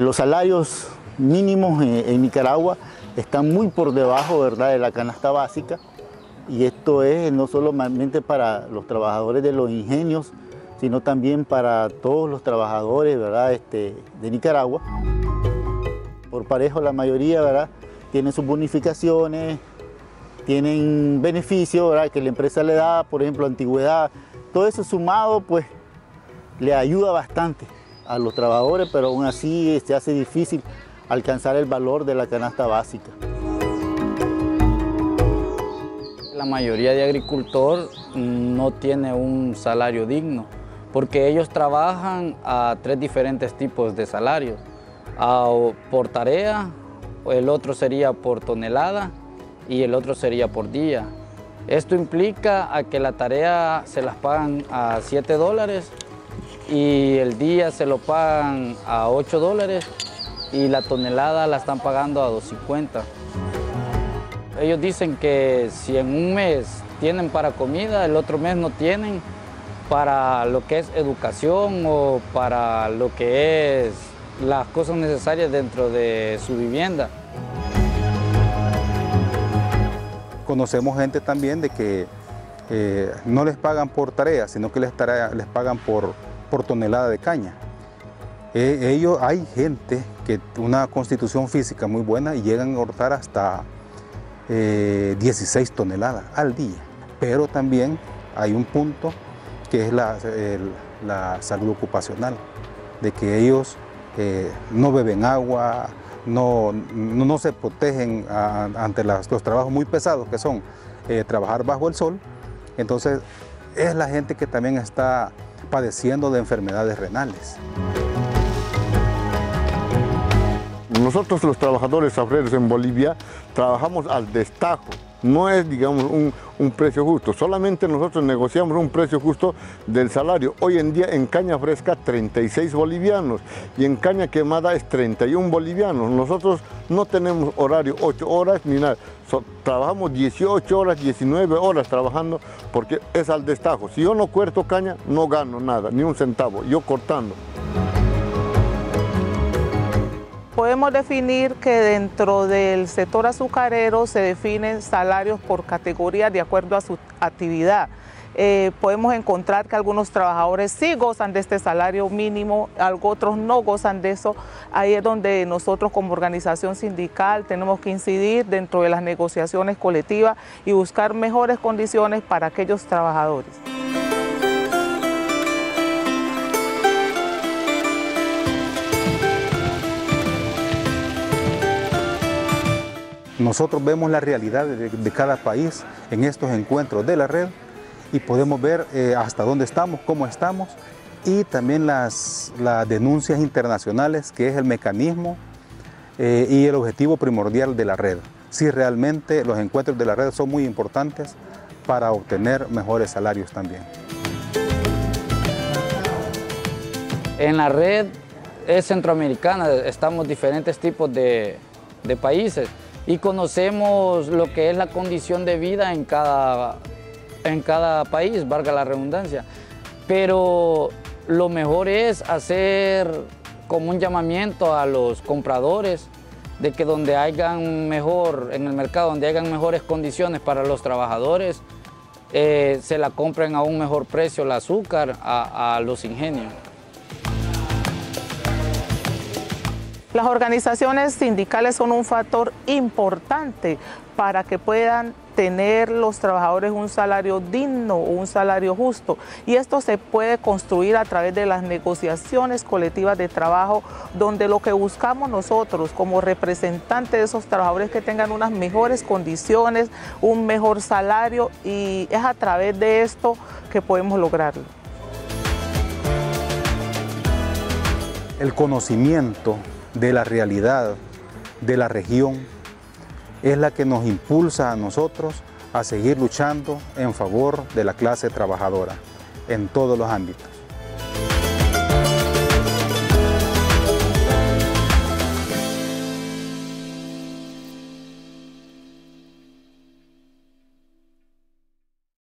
Los salarios mínimos en Nicaragua están muy por debajo, ¿verdad?, de la canasta básica, y esto es no solamente para los trabajadores de los ingenios, sino también para todos los trabajadores, ¿verdad?, de Nicaragua. Por parejo la mayoría, ¿verdad?, tienen sus bonificaciones, tienen beneficios, ¿verdad?, que la empresa le da, por ejemplo, antigüedad. Todo eso sumado, pues, le ayuda bastante a los trabajadores, pero aún así se hace difícil alcanzar el valor de la canasta básica. La mayoría de agricultores no tiene un salario digno, porque ellos trabajan a 3 diferentes tipos de salarios. Por tarea, el otro sería por tonelada y el otro sería por día. Esto implica a que la tarea se las pagan a $7 y el día se lo pagan a $8 y la tonelada la están pagando a $2.50. Ellos dicen que si en un mes tienen para comida, el otro mes no tienen para lo que es educación o para lo que es las cosas necesarias dentro de su vivienda. Conocemos gente también de que no les pagan por tarea, sino que les pagan por tonelada de caña. Hay gente que una constitución física muy buena y llegan a cortar hasta 16 toneladas al día. Pero también hay un punto que es la salud ocupacional, de que ellos no beben agua, no se protegen ante los trabajos muy pesados que son trabajar bajo el sol. Entonces es la gente que también está padeciendo de enfermedades renales. Nosotros los trabajadores obreros en Bolivia trabajamos al destajo, no es, digamos, un precio justo, solamente nosotros negociamos un precio justo del salario. Hoy en día en caña fresca 36 bolivianos y en caña quemada es 31 bolivianos. Nosotros no tenemos horario 8 horas ni nada, trabajamos 18 horas, 19 horas trabajando porque es al destajo. Si yo no corto caña no gano nada, ni un centavo, yo cortando. Podemos definir que dentro del sector azucarero se definen salarios por categorías de acuerdo a su actividad. Podemos encontrar que algunos trabajadores sí gozan de este salario mínimo, otros no gozan de eso. Ahí es donde nosotros como organización sindical tenemos que incidir dentro de las negociaciones colectivas y buscar mejores condiciones para aquellos trabajadores. Nosotros vemos la realidad de cada país en estos encuentros de la red y podemos ver hasta dónde estamos, cómo estamos y también las denuncias internacionales, que es el mecanismo y el objetivo primordial de la red. Sí, realmente los encuentros de la red son muy importantes para obtener mejores salarios también. En la red es centroamericana, estamos diferentes tipos de países y conocemos lo que es la condición de vida en cada país, valga la redundancia. Pero lo mejor es hacer como un llamamiento a los compradores de que donde hayan mejor, en el mercado, donde hayan mejores condiciones para los trabajadores, se la compren a un mejor precio el azúcar a los ingenios. Las organizaciones sindicales son un factor importante para que puedan tener los trabajadores un salario digno o un salario justo. Y esto se puede construir a través de las negociaciones colectivas de trabajo, donde lo que buscamos nosotros como representantes de esos trabajadores que tengan unas mejores condiciones, un mejor salario, y es a través de esto que podemos lograrlo. El conocimiento de la realidad de la región es la que nos impulsa a nosotros a seguir luchando en favor de la clase trabajadora en todos los ámbitos.